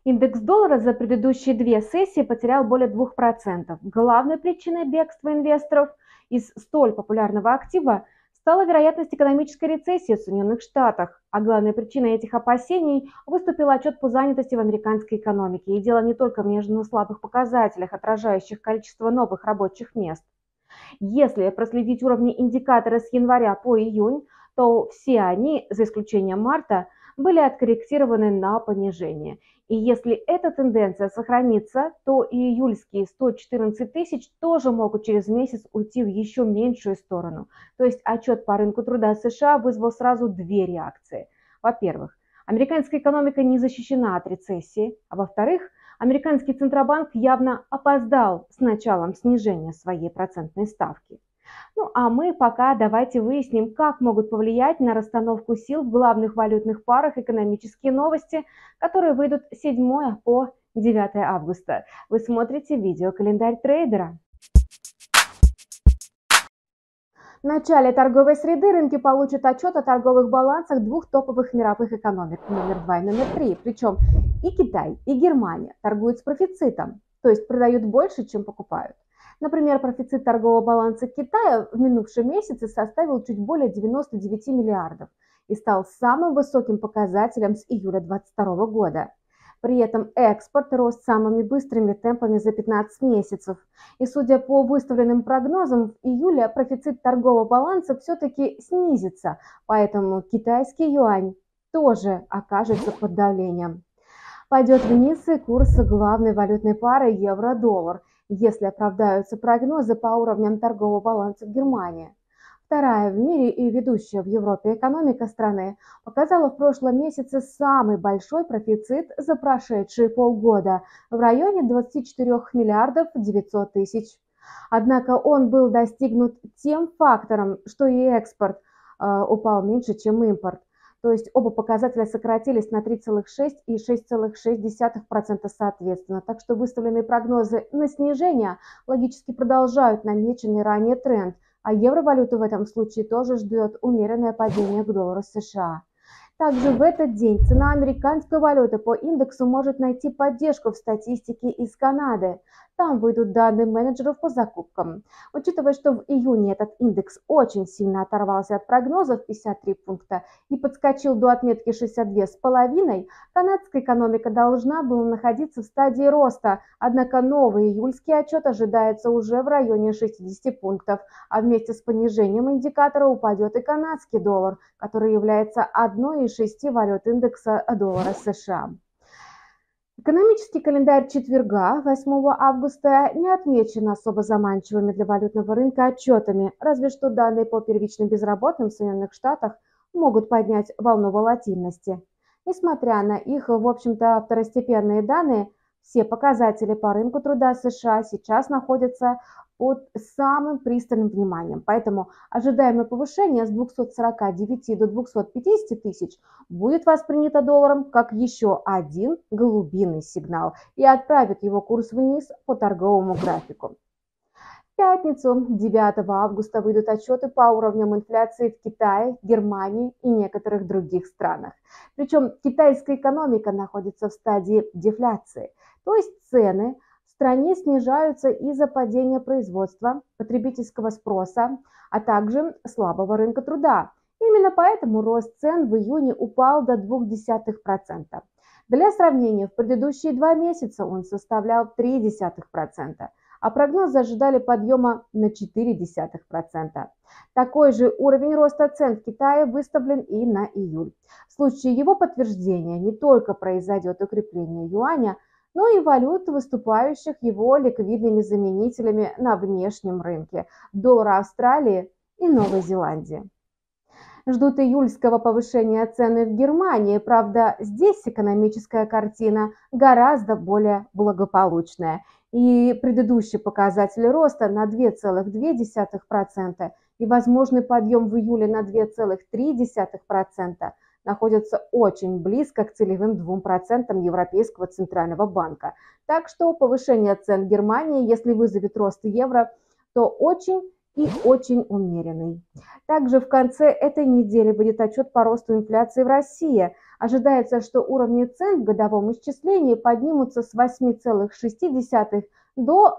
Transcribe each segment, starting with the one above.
Индекс доллара за предыдущие две сессии потерял более 2%. Главной причиной бегства инвесторов из столь популярного актива стала вероятность экономической рецессии в Соединенных Штатах. А главной причиной этих опасений выступил отчет по занятости в американской экономике. И дело не только в неожиданно слабых показателях, отражающих количество новых рабочих мест. Если проследить уровни индикатора с января по июнь, то все они, за исключением марта, были откорректированы на понижение. И если эта тенденция сохранится, то и июльские 114 тысяч тоже могут через месяц уйти в еще меньшую сторону. То есть отчет по рынку труда США вызвал сразу две реакции. Во-первых, американская экономика не защищена от рецессии, а во-вторых, американский Центробанк явно опоздал с началом снижения своей процентной ставки. Ну а мы пока давайте выясним, как могут повлиять на расстановку сил в главных валютных парах экономические новости, которые выйдут с 7 по 9 августа. Вы смотрите видеокалендарь трейдера. В начале торговой среды рынки получат отчет о торговых балансах двух топовых мировых экономик, номер 2 и номер 3. Причем и Китай, и Германия торгуют с профицитом, то есть продают больше, чем покупают. Например, профицит торгового баланса Китая в минувшем месяце составил чуть более 99 миллиардов и стал самым высоким показателем с июля 2022 года. При этом экспорт рос самыми быстрыми темпами за 15 месяцев. И судя по выставленным прогнозам, в июле профицит торгового баланса все-таки снизится, поэтому китайский юань тоже окажется под давлением. Пойдет вниз и курс главной валютной пары евро-доллар, если оправдаются прогнозы по уровням торгового баланса в Германии. Вторая в мире и ведущая в Европе экономика страны показала в прошлом месяце самый большой профицит за прошедшие полгода в районе 24 миллиардов 900 тысяч. Однако он был достигнут тем фактором, что и экспорт упал меньше, чем импорт. То есть оба показателя сократились на 3,6 и 6,6% соответственно. Так что выставленные прогнозы на снижение логически продолжают намеченный ранее тренд, а евровалюту в этом случае тоже ждет умеренное падение к доллару США. Также в этот день цена американской валюты по индексу может найти поддержку в статистике из Канады. Там выйдут данные менеджеров по закупкам. Учитывая, что в июне этот индекс очень сильно оторвался от прогнозов 53 пункта и подскочил до отметки 62,5, канадская экономика должна была находиться в стадии роста, однако новый июльский отчет ожидается уже в районе 60 пунктов, а вместе с понижением индикатора упадет и канадский доллар, который является одной из 6 валют индекса доллара США. Экономический календарь четверга, 8 августа, не отмечен особо заманчивыми для валютного рынка отчетами, разве что данные по первичным безработным в Соединенных Штатах могут поднять волну волатильности. Несмотря на их, в общем-то, второстепенные данные, все показатели по рынку труда США сейчас находятся под самым пристальным вниманием. Поэтому ожидаемое повышение с 249 до 250 тысяч будет воспринято долларом как еще один голубиный сигнал и отправит его курс вниз по торговому графику. В пятницу, 9 августа, выйдут отчеты по уровням инфляции в Китае, Германии и некоторых других странах. Причем китайская экономика находится в стадии дефляции, то есть цены в стране снижаются из-за падения производства, потребительского спроса, а также слабого рынка труда. Именно поэтому рост цен в июне упал до 0,2%. Для сравнения, в предыдущие 2 месяца он составлял 0,3%. А прогнозы ожидали подъема на 0,4%. Такой же уровень роста цен в Китае выставлен и на июль. В случае его подтверждения не только произойдет укрепление юаня, но и валют, выступающих его ликвидными заменителями на внешнем рынке – доллара Австралии и Новой Зеландии. Ждут июльского повышения цены в Германии, правда, здесь экономическая картина гораздо более благополучная. И предыдущий показатель роста на 2,2% и возможный подъем в июле на 2,3% находятся очень близко к целевым 2% Европейского центрального банка. Так что повышение цен в Германии, если вызовет рост евро, то очень и очень умеренный. Также в конце этой недели будет отчет по росту инфляции в России. Ожидается, что уровни цен в годовом исчислении поднимутся с 8,6 до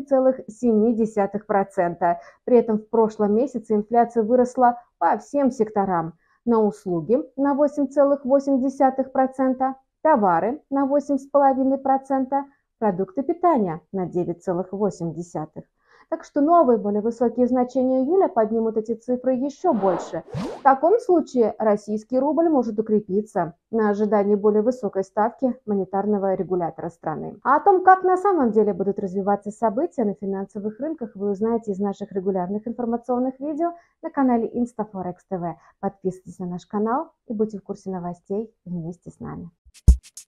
8,7%. При этом в прошлом месяце инфляция выросла по всем секторам. На услуги на 8,8%, товары на 8,5%, продукты питания на 9,8%. Так что новые, более высокие значения июля поднимут эти цифры еще больше. В таком случае российский рубль может укрепиться на ожидании более высокой ставки монетарного регулятора страны. А о том, как на самом деле будут развиваться события на финансовых рынках, вы узнаете из наших регулярных информационных видео на канале InstaForex TV. Подписывайтесь на наш канал и будьте в курсе новостей вместе с нами.